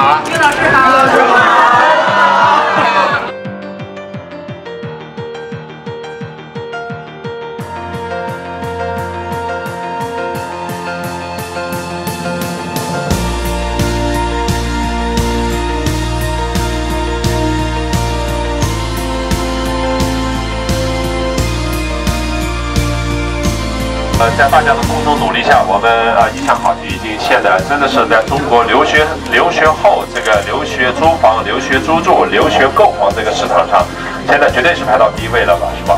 好，于老师好。在大家的共同努力下，我们一腔好题已经现在真的是在中国留学后这个留学租房、留学租住、留学购房这个市场上，现在绝对是排到第一位了吧，是吧？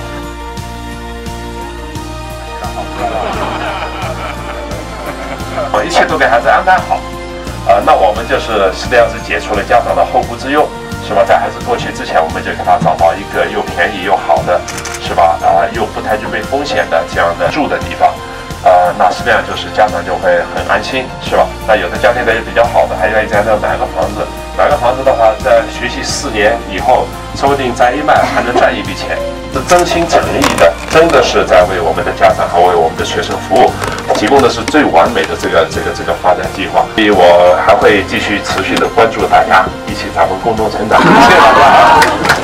一切都给孩子安排好，那我们就是实际上是解除了家长的后顾之忧，是吧？在孩子过去之前，我们就给他找到一个又便宜又好的，是吧？又不太具备风险的这样的住的地方，那实际上就是家长就会很安心，是吧？那有的家庭呢也比较好的，还愿意在那买个房子。买个房子的话，在学习4年以后，说不定再一卖还能赚一笔钱，是真心诚意的，真的是在为我们的家长和为我们的学生服务，提供的是最完美的这个发展计划。所以我还会继续持续的关注大家，一起咱们共同成长。谢谢大家。